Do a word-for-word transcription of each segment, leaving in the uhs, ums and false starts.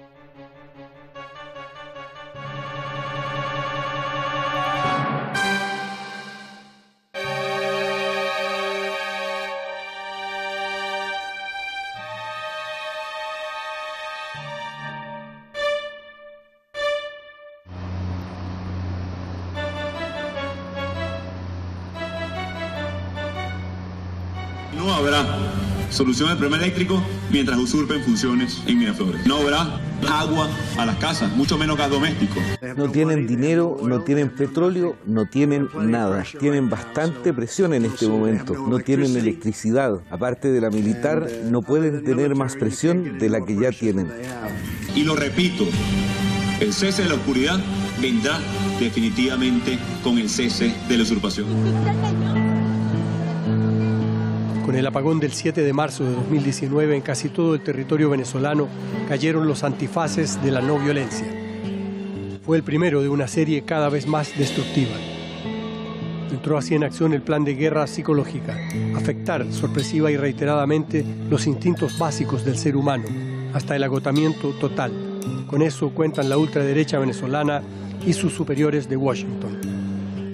No habrá solución al problema eléctrico mientras usurpen funciones en Miraflores. No habrá agua a las casas, mucho menos gas doméstico. No tienen dinero, no tienen petróleo, no tienen nada. Tienen bastante presión en este momento. No tienen electricidad. Aparte de la militar, no pueden tener más presión de la que ya tienen. Y lo repito, el cese de la oscuridad vendrá definitivamente con el cese de la usurpación. Con el apagón del siete de marzo de dos mil diecinueve, en casi todo el territorio venezolano cayeron los antifaces de la no violencia. Fue el primero de una serie cada vez más destructiva. Entró así en acción el plan de guerra psicológica, afectar sorpresiva y reiteradamente los instintos básicos del ser humano, hasta el agotamiento total. Con eso cuentan la ultraderecha venezolana y sus superiores de Washington.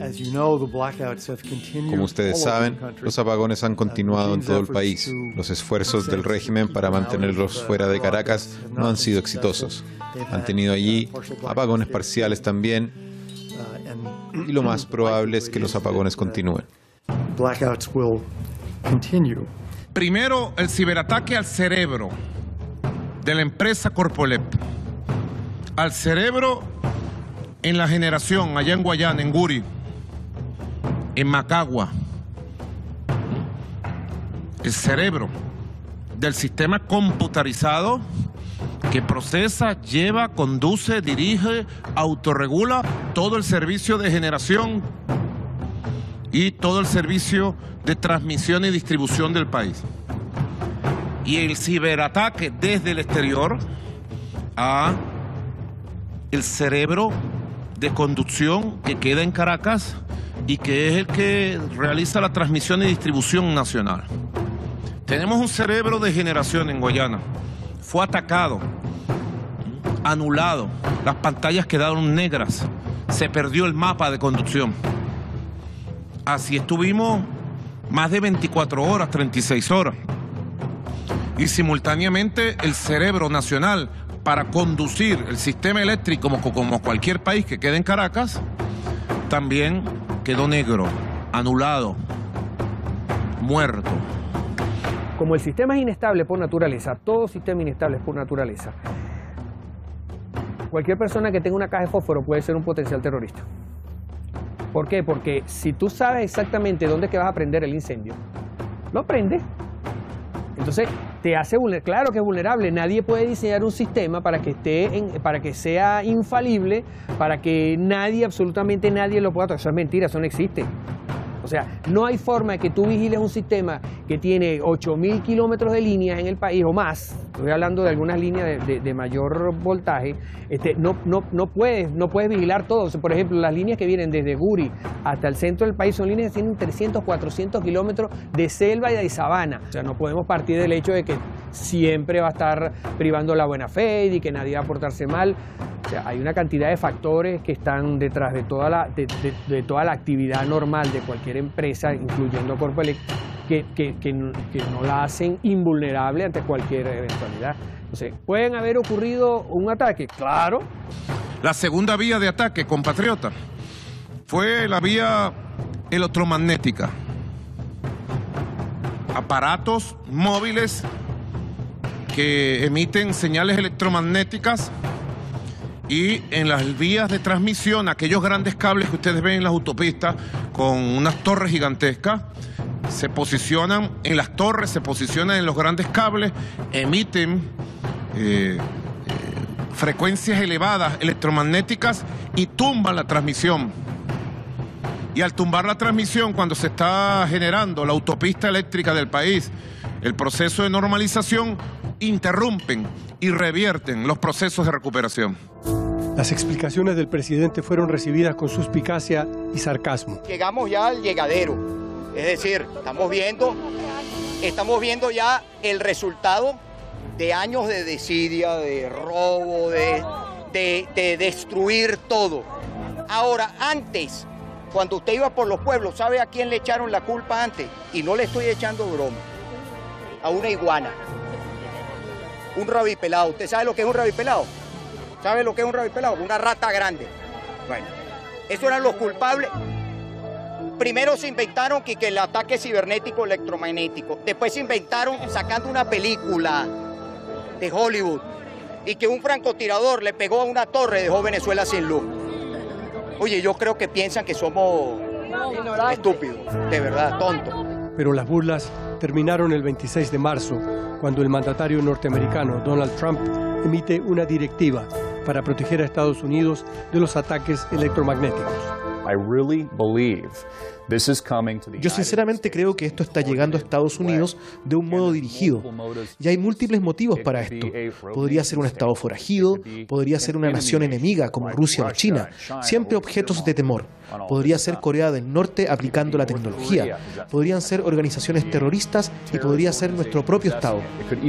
Como ustedes saben, los apagones han continuado en todo el país. Los esfuerzos del régimen para mantenerlos fuera de Caracas no han sido exitosos. Han tenido allí apagones parciales también, y lo más probable es que los apagones continúen. Primero, el ciberataque al cerebro de la empresa Corpolep. Al cerebro en la generación, allá en Guayana, en Guri, en Macagua. El cerebro del sistema computarizado que procesa, lleva, conduce, dirige, autorregula todo el servicio de generación y todo el servicio de transmisión y distribución del país. Y el ciberataque desde el exterior a el cerebro de conducción que queda en Caracas y que es el que realiza la transmisión y distribución nacional. Tenemos un cerebro de generación en Guayana. Fue atacado, anulado, las pantallas quedaron negras, se perdió el mapa de conducción. Así estuvimos más de veinticuatro horas, treinta y seis horas. Y simultáneamente el cerebro nacional para conducir el sistema eléctrico como, como cualquier país que quede en Caracas, también quedó negro, anulado, muerto. Como el sistema es inestable por naturaleza, todo sistema inestable es por naturaleza, cualquier persona que tenga una caja de fósforo puede ser un potencial terrorista. ¿Por qué? Porque si tú sabes exactamente dónde es que vas a prender el incendio, lo prendes. Entonces, te hace vulnerable. Claro que es vulnerable. Nadie puede diseñar un sistema para que esté en, para que sea infalible, para que nadie, absolutamente nadie lo pueda tocar. Eso es mentira, eso no existe. O sea, no hay forma de que tú vigiles un sistema que tiene ocho mil kilómetros de líneas en el país o más. Estoy hablando de algunas líneas de, de, de mayor voltaje. Este, no, no, no, puedes, no puedes vigilar todo. O sea, por ejemplo, las líneas que vienen desde Guri hasta el centro del país son líneas que tienen trescientos, cuatrocientos kilómetros de selva y de sabana. O sea, no podemos partir del hecho de que siempre va a estar privando la buena fe y que nadie va a portarse mal. O sea, hay una cantidad de factores que están detrás de toda la, de, de, de toda la actividad normal de cualquier empresa, incluyendo Corpolep, que, que, que, que no la hacen invulnerable ante cualquier eventualidad. Entonces, ¿pueden haber ocurrido un ataque? Claro. La segunda vía de ataque, compatriota, fue la vía electromagnética. Aparatos móviles que emiten señales electromagnéticas y en las vías de transmisión, aquellos grandes cables que ustedes ven en las autopistas con unas torres gigantescas, se posicionan en las torres, se posicionan en los grandes cables, emiten eh, eh, frecuencias elevadas electromagnéticas y tumban la transmisión. Y al tumbar la transmisión, cuando se está generando la autopista eléctrica del país, el proceso de normalización, interrumpen y revierten los procesos de recuperación. Las explicaciones del presidente fueron recibidas con suspicacia y sarcasmo. Llegamos ya al llegadero, es decir, estamos viendo, estamos viendo ya el resultado de años de desidia, de robo, de, de, de destruir todo. Ahora, antes, cuando usted iba por los pueblos, ¿sabe a quién le echaron la culpa antes? Y no le estoy echando broma. A una iguana. Un rabipelado. ¿Usted sabe lo que es un rabipelado? ¿Sabe lo que es un rabipelado? Una rata grande. Bueno, esos eran los culpables. Primero se inventaron que, que el ataque cibernético electromagnético. Después se inventaron sacando una película de Hollywood y que un francotirador le pegó a una torre y dejó Venezuela sin luz. Oye, yo creo que piensan que somos estúpidos, de verdad, tontos. Pero las burlas terminaron el veintiséis de marzo, cuando el mandatario norteamericano Donald Trump emite una directiva para proteger a Estados Unidos de los ataques electromagnéticos. Yo sinceramente creo que esto está llegando a Estados Unidos de un modo dirigido. Y hay múltiples motivos para esto. Podría ser un Estado forajido, podría ser una nación enemiga como Rusia o China, siempre objetos de temor. Podría ser Corea del Norte aplicando la tecnología. Podrían ser organizaciones terroristas y podría ser nuestro propio Estado.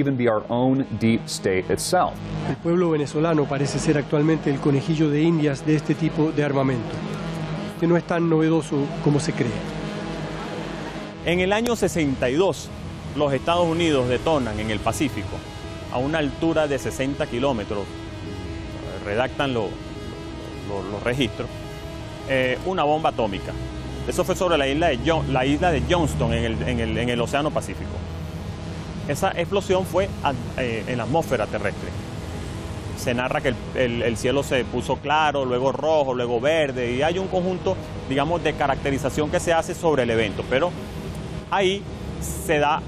El pueblo venezolano parece ser actualmente el conejillo de Indias de este tipo de armamento, que no es tan novedoso como se cree. En el año sesenta y dos, los Estados Unidos detonan en el Pacífico, a una altura de sesenta kilómetros, redactan lo, lo, los registros, eh, una bomba atómica. Eso fue sobre la isla de, John, la isla de Johnston, en el, en, el, en el Océano Pacífico. Esa explosión fue a, eh, en la atmósfera terrestre. Se narra que el, el, el cielo se puso claro, luego rojo, luego verde, y hay un conjunto, digamos, de caracterización que se hace sobre el evento, pero ahí se da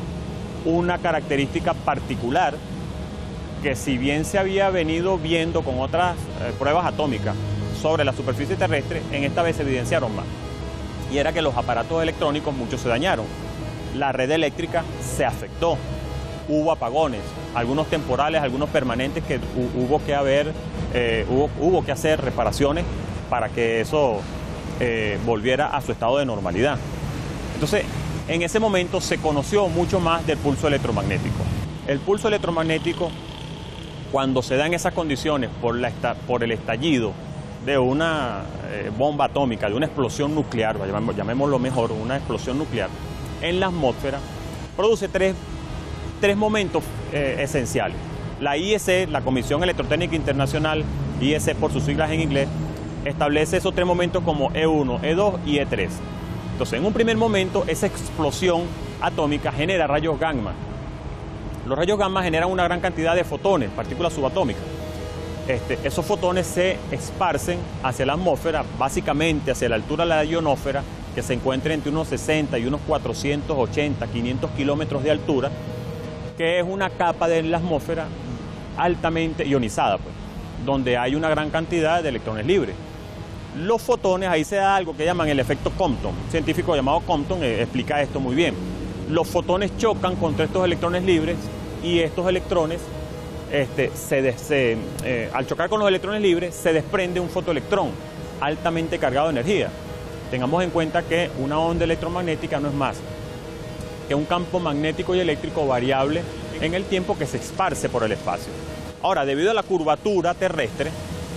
una característica particular que, si bien se había venido viendo con otras eh, pruebas atómicas sobre la superficie terrestre, en esta vez se evidenciaron más, y era que los aparatos electrónicos, muchos se dañaron, la red eléctrica se afectó, hubo apagones, algunos temporales, algunos permanentes, que hubo que haber, eh, hubo, hubo que hacer reparaciones para que eso eh, volviera a su estado de normalidad. Entonces, en ese momento se conoció mucho más del pulso electromagnético. El pulso electromagnético, cuando se da en esas condiciones por, la, por el estallido de una eh, bomba atómica, de una explosión nuclear, llamémoslo mejor, una explosión nuclear, en la atmósfera, produce tres tres momentos eh, esenciales. La I E C, la Comisión Electrotécnica Internacional, I E C por sus siglas en inglés, establece esos tres momentos como E uno, E dos y E tres. Entonces, en un primer momento, esa explosión atómica genera rayos gamma. Los rayos gamma generan una gran cantidad de fotones, partículas subatómicas. Este, esos fotones se esparcen hacia la atmósfera, básicamente hacia la altura de la ionósfera, que se encuentra entre unos sesenta y unos cuatrocientos ochenta, quinientos kilómetros de altura, que es una capa de la atmósfera altamente ionizada, pues, donde hay una gran cantidad de electrones libres. Los fotones, ahí se da algo que llaman el efecto Compton. Un científico llamado Compton eh, explica esto muy bien. Los fotones chocan contra estos electrones libres y estos electrones, este, se de, se, eh, al chocar con los electrones libres, se desprende un fotoelectrón altamente cargado de energía. Tengamos en cuenta que una onda electromagnética no es más que un campo magnético y eléctrico variable en el tiempo que se esparce por el espacio. Ahora, debido a la curvatura terrestre,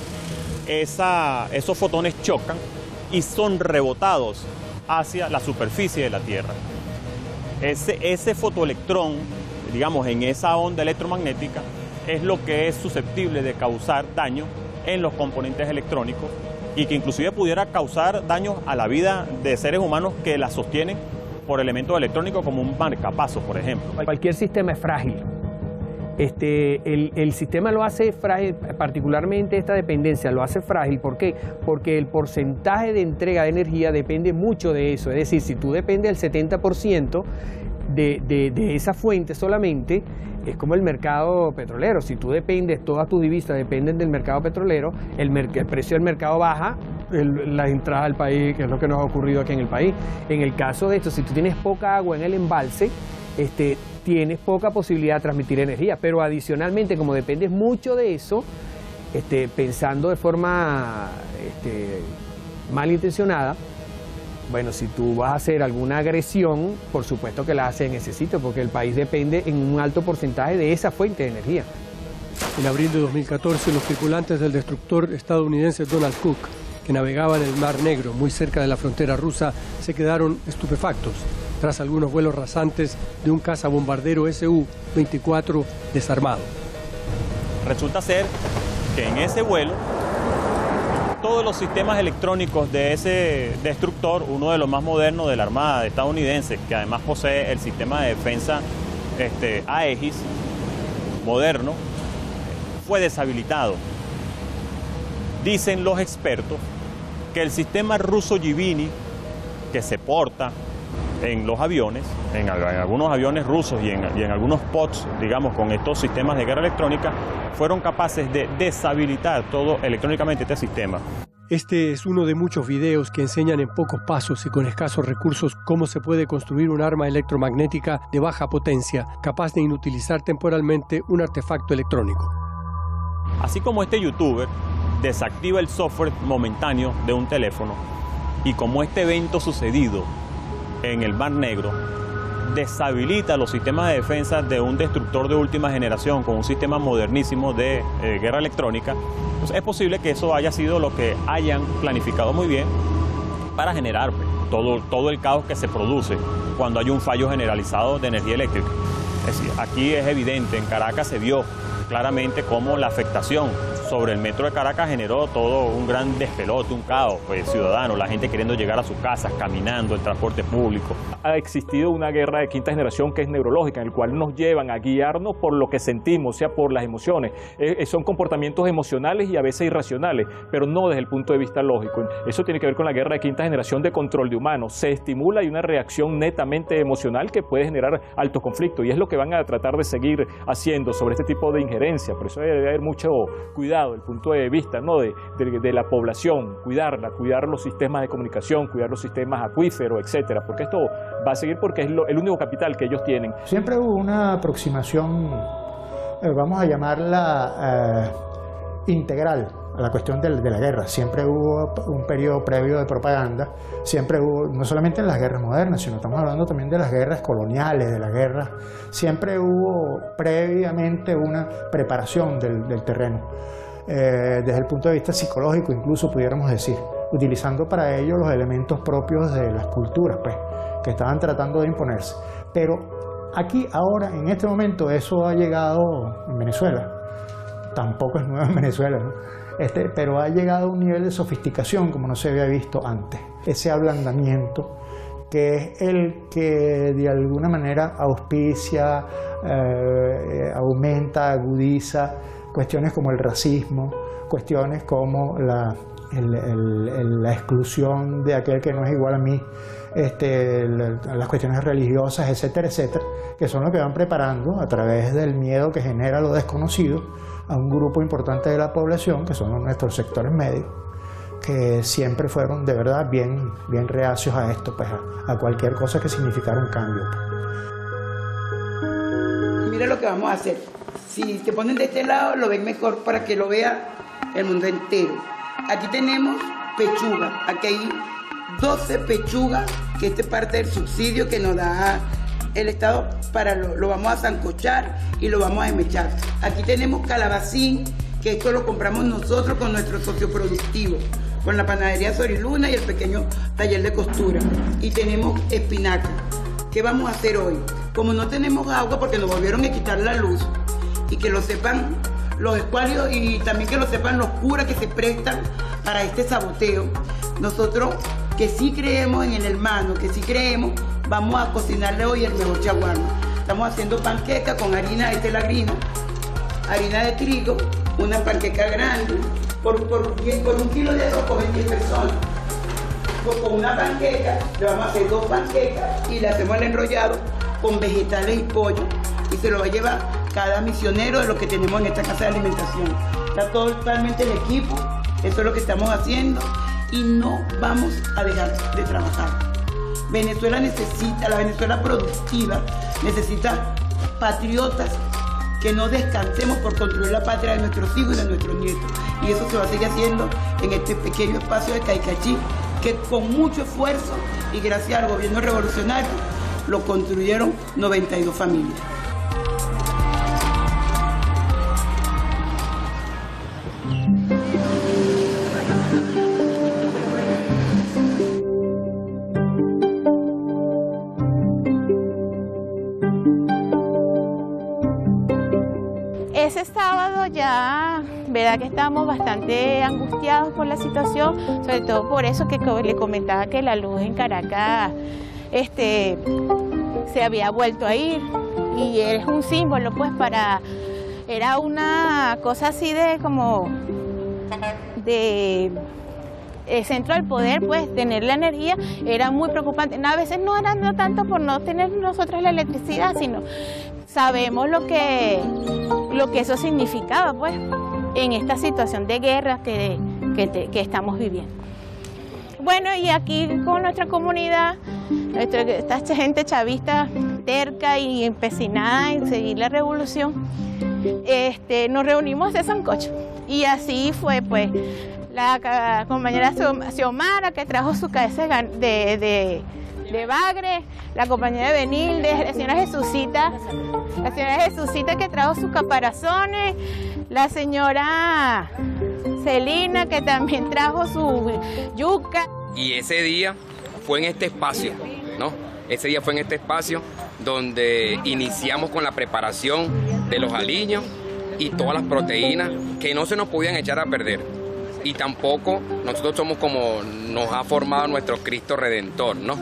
esa, esos fotones chocan y son rebotados hacia la superficie de la Tierra. Ese, ese fotoelectrón, digamos, en esa onda electromagnética, es lo que es susceptible de causar daño en los componentes electrónicos y que inclusive pudiera causar daños a la vida de seres humanos que la sostienen por elementos electrónicos, como un marcapasos, por ejemplo. Cualquier sistema es frágil. Este, el, el sistema lo hace frágil, particularmente esta dependencia lo hace frágil. ¿Por qué? Porque el porcentaje de entrega de energía depende mucho de eso. Es decir, si tú dependes del setenta por ciento de, de, de esa fuente solamente, es como el mercado petrolero. Si tú dependes, todas tus divisas dependen del mercado petrolero, el, mer el precio del mercado baja, el, la entrada al país, que es lo que nos ha ocurrido aquí en el país. En el caso de esto, si tú tienes poca agua en el embalse, este, tienes poca posibilidad de transmitir energía. Pero adicionalmente, como dependes mucho de eso, este, pensando de forma este, malintencionada, Bueno, si tú vas a hacer alguna agresión, por supuesto que la haces en ese sitio, porque el país depende en un alto porcentaje de esa fuente de energía. En abril de dos mil catorce, los tripulantes del destructor estadounidense Donald Cook, que navegaba en el Mar Negro, muy cerca de la frontera rusa, se quedaron estupefactos tras algunos vuelos rasantes de un cazabombardero S U veinticuatro desarmado. Resulta ser que en ese vuelo todos los sistemas electrónicos de ese destructor, uno de los más modernos de la Armada estadounidense, que además posee el sistema de defensa este, Aegis moderno, fue deshabilitado. Dicen los expertos que el sistema ruso Yeviny, que se porta en los aviones, en, en algunos aviones rusos y en, y en algunos pods, digamos, con estos sistemas de guerra electrónica, fueron capaces de deshabilitar todo electrónicamente este sistema. Este es uno de muchos videos que enseñan en pocos pasos y con escasos recursos cómo se puede construir un arma electromagnética de baja potencia, capaz de inutilizar temporalmente un artefacto electrónico. Así como este youtuber desactiva el software momentáneo de un teléfono, y como este evento sucedido en el Mar Negro deshabilita los sistemas de defensa de un destructor de última generación con un sistema modernísimo de eh, guerra electrónica, pues es posible que eso haya sido lo que hayan planificado muy bien para generar pues, todo, todo el caos que se produce cuando hay un fallo generalizado de energía eléctrica. Es decir, aquí es evidente, en Caracas se vio claramente cómo la afectación sobre el metro de Caracas generó todo un gran despelote, un caos pues, ciudadano, la gente queriendo llegar a sus casas, caminando, el transporte público. Ha existido una guerra de quinta generación que es neurológica, en el cual nos llevan a guiarnos por lo que sentimos, o sea, por las emociones. Eh, son comportamientos emocionales y a veces irracionales, pero no desde el punto de vista lógico. Eso tiene que ver con la guerra de quinta generación de control de humanos. Se estimula y una reacción netamente emocional que puede generar altos conflictos, y es lo que van a tratar de seguir haciendo sobre este tipo de injerencia. Por eso debe haber mucho cuidado el punto de vista, ¿no? de, de, de la población, cuidarla, cuidar los sistemas de comunicación, cuidar los sistemas acuíferos, etcétera, porque esto va a seguir porque es lo, el único capital que ellos tienen. Siempre hubo una aproximación, eh, vamos a llamarla eh, integral a la cuestión de, de la guerra. Siempre hubo un periodo previo de propaganda, siempre hubo, no solamente en las guerras modernas, sino estamos hablando también de las guerras coloniales, de las guerras, siempre hubo previamente una preparación del, del terreno. Eh, desde el punto de vista psicológico, incluso pudiéramos decir, utilizando para ello los elementos propios de las culturas pues, que estaban tratando de imponerse. Pero aquí, ahora, en este momento, eso ha llegado en Venezuela. Tampoco es nuevo en Venezuela, ¿no? Este, pero ha llegado a un nivel de sofisticación como no se había visto antes. Ese ablandamiento que es el que de alguna manera auspicia, eh, aumenta, agudiza cuestiones como el racismo, cuestiones como la, el, el, el, la exclusión de aquel que no es igual a mí, este, la, las cuestiones religiosas, etcétera, etcétera, que son lo que van preparando a través del miedo que genera lo desconocido a un grupo importante de la población, que son nuestros sectores medios, que siempre fueron de verdad bien, bien reacios a esto, pues a, a cualquier cosa que significara un cambio. Mira lo que vamos a hacer. Si te ponen de este lado, lo ven mejor para que lo vea el mundo entero. Aquí tenemos pechuga. Aquí hay doce pechugas, que esta es parte del subsidio que nos da el Estado para lo, lo vamos a sancochar y lo vamos a esmechar. Aquí tenemos calabacín, que esto lo compramos nosotros con nuestro socio productivo, con la panadería Soriluna y el pequeño taller de costura. Y tenemos espinaca. ¿Qué vamos a hacer hoy? Como no tenemos agua porque nos volvieron a quitar la luz, y que lo sepan los escuálidos y también que lo sepan los curas que se prestan para este saboteo, nosotros que sí creemos en el hermano, que sí creemos, vamos a cocinarle hoy el mejor chaguarma. Estamos haciendo panqueca con harina de telagrina, harina de trigo, una panqueca grande, por, por, por un kilo de arroz comen diez personas. Pues con una panqueca, le vamos a hacer dos panquecas y le hacemos el enrollado con vegetales y pollo, y se lo va a llevar cada misionero de lo que tenemos en esta casa de alimentación. Está totalmente el equipo, eso es lo que estamos haciendo, y no vamos a dejar de trabajar. Venezuela necesita, la Venezuela productiva, necesita patriotas que no descansemos por construir la patria de nuestros hijos y de nuestros nietos. Y eso se va a seguir haciendo en este pequeño espacio de Caicachí, que con mucho esfuerzo y gracias al gobierno revolucionario lo construyeron noventa y dos familias. Ese sábado ya, verdad que estábamos bastante angustiados por la situación, sobre todo por eso que le comentaba que la luz en Caracas este, se había vuelto a ir y es un símbolo pues para, era una cosa así de como de el centro del poder, pues tener la energía era muy preocupante. A veces no era no tanto por no tener nosotros la electricidad, sino sabemos lo que, lo que eso significaba pues en esta situación de guerra que, que, te, que estamos viviendo. Bueno, y aquí con nuestra comunidad, nuestra, esta gente chavista terca y empecinada en seguir la revolución, este, nos reunimos a hacer sancocho. Y así fue pues la compañera Xiomara que trajo su cabeza de, de, de bagre, la compañera Benilde, la señora Jesucita, la señora Jesucita que trajo sus caparazones, la señora Celina que también trajo su yuca. Y ese día fue en este espacio, ¿no? Ese día fue en este espacio donde iniciamos con la preparación de los aliños y todas las proteínas que no se nos podían echar a perder. Y tampoco nosotros somos como nos ha formado nuestro Cristo Redentor, ¿no?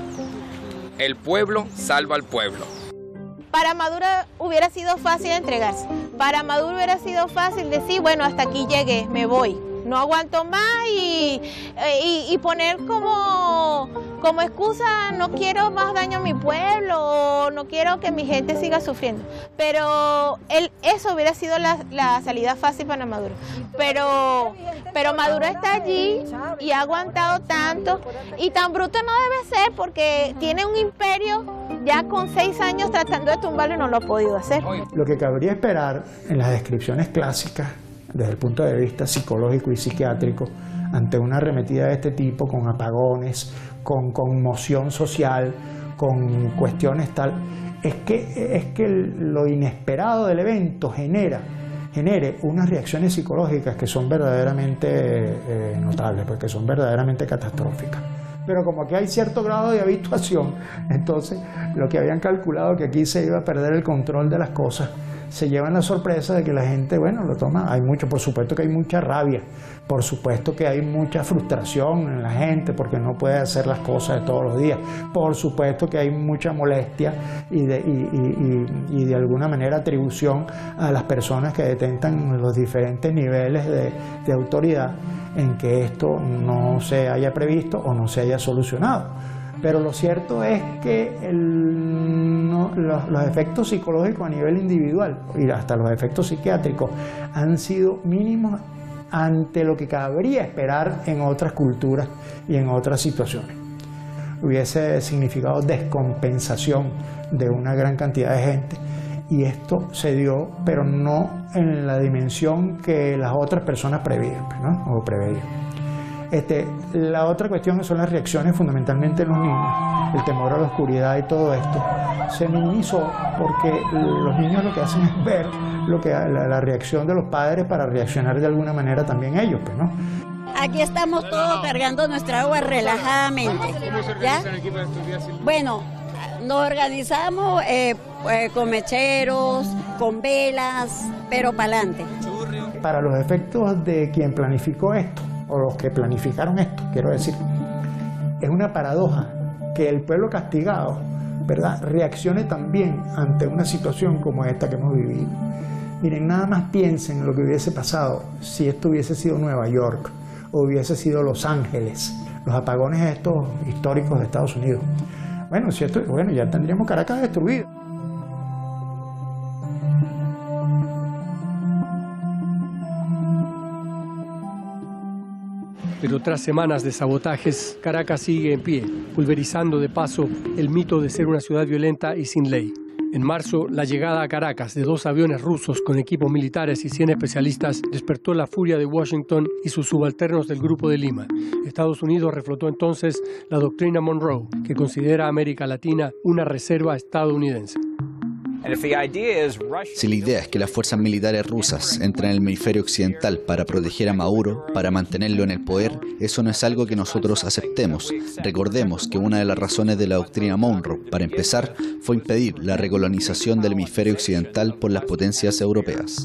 El pueblo salva al pueblo. Para Maduro hubiera sido fácil entregarse. Para Maduro hubiera sido fácil decir, bueno, hasta aquí llegué, me voy. No aguanto más y, y, y poner como, como excusa, no quiero más daño a mi pueblo, no quiero que mi gente siga sufriendo. Pero él, eso hubiera sido la, la salida fácil para Maduro. Pero, pero Maduro está allí y ha aguantado tanto y tan bruto no debe ser porque tiene un imperio ya con seis años tratando de tumbarlo y no lo ha podido hacer. Lo que cabría esperar en las descripciones clásicas desde el punto de vista psicológico y psiquiátrico ante una arremetida de este tipo, con apagones, con conmoción social, con cuestiones tal, es que, es que lo inesperado del evento genera, genere unas reacciones psicológicas que son verdaderamente eh, notables, porque son verdaderamente catastróficas. Pero como aquí hay cierto grado de habituación, entonces lo que habían calculado que aquí se iba a perder el control de las cosas, se llevan la sorpresa de que la gente, bueno, lo toma, hay mucho, por supuesto que hay mucha rabia, por supuesto que hay mucha frustración en la gente porque no puede hacer las cosas de todos los días, por supuesto que hay mucha molestia y de, y, y, y, y de alguna manera atribución a las personas que detentan los diferentes niveles de, de autoridad en que esto no se haya previsto o no se haya solucionado. Pero lo cierto es que el, no, los, los efectos psicológicos a nivel individual y hasta los efectos psiquiátricos han sido mínimos ante lo que cabría esperar en otras culturas y en otras situaciones. Hubiese significado descompensación de una gran cantidad de gente y esto se dio, pero no en la dimensión que las otras personas prevían, ¿no? O preveían. Este, la otra cuestión son las reacciones fundamentalmente en los niños, el temor a la oscuridad y todo esto se minimizó porque los niños lo que hacen es ver lo que, la, la reacción de los padres para reaccionar de alguna manera también ellos, pues, ¿no? Aquí estamos todos cargando nuestra agua relajadamente. ¿Ya? Bueno, nos organizamos eh, eh, con mecheros, con velas, pero para adelante. Para los efectos de quien planificó esto, o los que planificaron esto, quiero decir, es una paradoja que el pueblo castigado, ¿verdad?, reaccione también ante una situación como esta que hemos vivido. Miren, nada más piensen en lo que hubiese pasado si esto hubiese sido Nueva York o hubiese sido Los Ángeles, los apagones estos históricos de Estados Unidos. Bueno, si esto, bueno, ya tendríamos Caracas destruido. Pero tras semanas de sabotajes, Caracas sigue en pie, pulverizando de paso el mito de ser una ciudad violenta y sin ley. En marzo, la llegada a Caracas de dos aviones rusos con equipos militares y cien especialistas despertó la furia de Washington y sus subalternos del Grupo de Lima. Estados Unidos reflotó entonces la doctrina Monroe, que considera a América Latina una reserva estadounidense. Si la idea es que las fuerzas militares rusas entren en el hemisferio occidental para proteger a Maduro, para mantenerlo en el poder, eso no es algo que nosotros aceptemos. Recordemos que una de las razones de la doctrina Monroe, para empezar, fue impedir la recolonización del hemisferio occidental por las potencias europeas.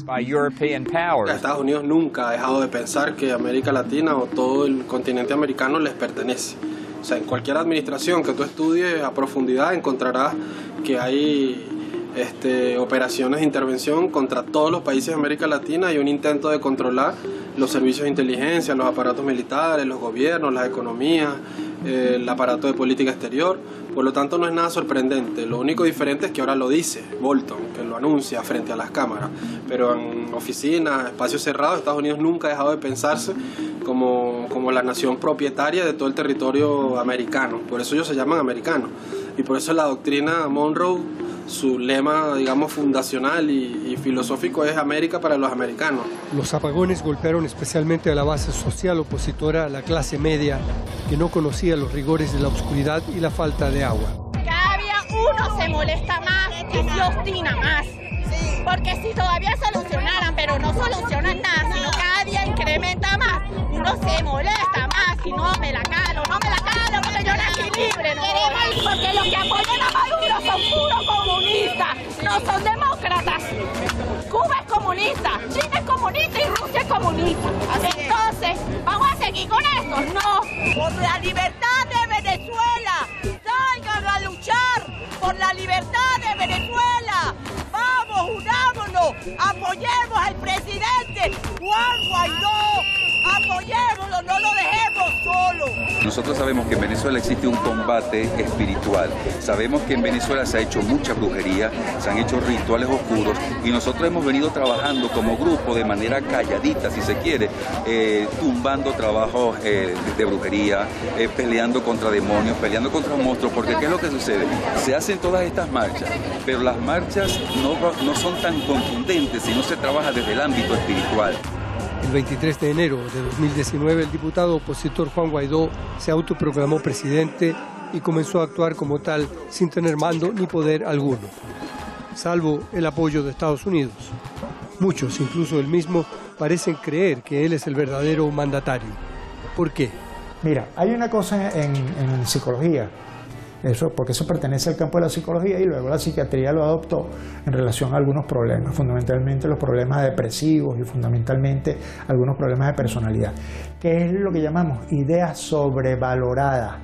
Estados Unidos nunca ha dejado de pensar que América Latina o todo el continente americano les pertenece. O sea, en cualquier administración que tú estudies a profundidad encontrarás que hay Este, operaciones de intervención contra todos los países de América Latina y un intento de controlar los servicios de inteligencia, los aparatos militares, los gobiernos, las economías, eh, el aparato de política exterior. Por lo tanto, no es nada sorprendente. Lo único diferente es que ahora lo dice Bolton, que lo anuncia frente a las cámaras. Pero en oficinas, espacios cerrados, Estados Unidos nunca ha dejado de pensarse como, como la nación propietaria de todo el territorio americano. Por eso ellos se llaman americanos. Y por eso la doctrina Monroe, su lema, digamos, fundacional y, y filosófico es América para los americanos. Los apagones golpearon especialmente a la base social opositora, a la clase media, que no conocía los rigores de la oscuridad y la falta de agua. Cada día uno se molesta más y se obstina más. Porque si todavía solucionaran, pero no solucionan nada, sino cada día incrementa más, uno se molesta más y no me la calo, no me la calo, porque yo nací libre, no. Porque los que apoyan a Maduro son puros comunistas, no son demócratas. Cuba es comunista, China es comunista y Rusia es comunista. Entonces, ¿vamos a seguir con esto? No. Por la libertad de Venezuela, salgan a luchar por la libertad de Venezuela. Vamos, unámonos, apoyemos al presidente Juan Guaidó, apoyémoslo, no lo dejemos solo. Nosotros sabemos que en Venezuela existe un combate espiritual. Sabemos que en Venezuela se ha hecho mucha brujería, se han hecho rituales oscuros y nosotros hemos venido trabajando como grupo de manera calladita, si se quiere, eh, tumbando trabajos eh, de brujería, eh, peleando contra demonios, peleando contra monstruos, porque ¿qué es lo que sucede? Se hacen todas estas marchas, pero las marchas no, no son tan contundentes si no se trabaja desde el ámbito espiritual. El veintitrés de enero de dos mil diecinueve, el diputado opositor Juan Guaidó se autoproclamó presidente y comenzó a actuar como tal sin tener mando ni poder alguno, salvo el apoyo de Estados Unidos. Muchos, incluso él mismo, parecen creer que él es el verdadero mandatario. ¿Por qué? Mira, hay una cosa en, en psicología, eso, porque eso pertenece al campo de la psicología y luego la psiquiatría lo adoptó en relación a algunos problemas, fundamentalmente los problemas depresivos y fundamentalmente algunos problemas de personalidad, que es lo que llamamos idea sobrevalorada.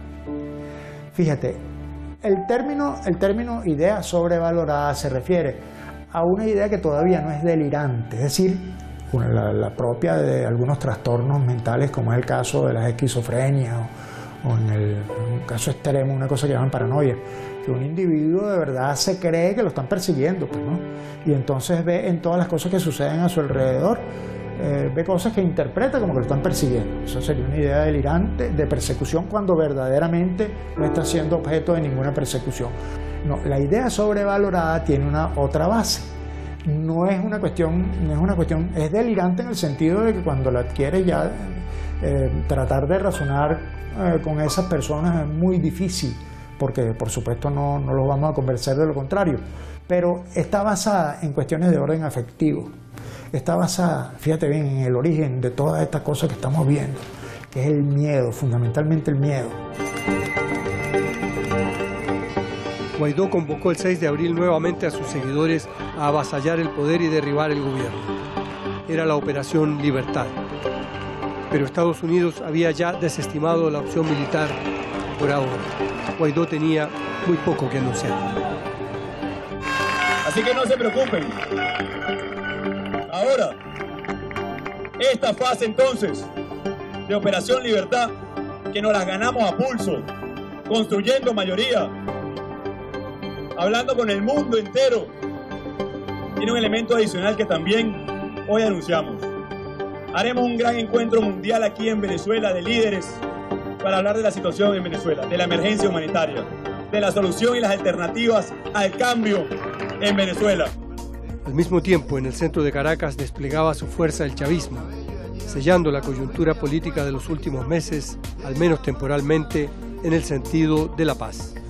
Fíjate, el término, el término idea sobrevalorada se refiere a una idea que todavía no es delirante, es decir, la, la propia de algunos trastornos mentales, como es el caso de las esquizofrenias o, o en el en un caso extremo, una cosa que llaman paranoia, que un individuo de verdad se cree que lo están persiguiendo, pues, ¿no? Y entonces ve en todas las cosas que suceden a su alrededor, eh, ve cosas que interpreta como que lo están persiguiendo. Eso sería una idea delirante de persecución cuando verdaderamente no está siendo objeto de ninguna persecución. No, la idea sobrevalorada tiene una otra base. No es una cuestión, no es una cuestión, es delirante en el sentido de que cuando la adquiere ya eh, tratar de razonar eh, con esas personas es muy difícil, porque por supuesto no, no los vamos a convencer de lo contrario, pero está basada en cuestiones de orden afectivo, está basada, fíjate bien, en el origen de todas estas cosas que estamos viendo, que es el miedo, fundamentalmente el miedo. Guaidó convocó el seis de abril nuevamente a sus seguidores a avasallar el poder y derribar el gobierno. Era la Operación Libertad. Pero Estados Unidos había ya desestimado la opción militar por ahora. Guaidó tenía muy poco que anunciar. Así que no se preocupen. Ahora, esta fase entonces de Operación Libertad, que nos las ganamos a pulso, construyendo mayoría, hablando con el mundo entero, tiene un elemento adicional que también hoy anunciamos. Haremos un gran encuentro mundial aquí en Venezuela de líderes para hablar de la situación en Venezuela, de la emergencia humanitaria, de la solución y las alternativas al cambio en Venezuela. Al mismo tiempo, en el centro de Caracas desplegaba su fuerza el chavismo, sellando la coyuntura política de los últimos meses, al menos temporalmente, en el sentido de la paz.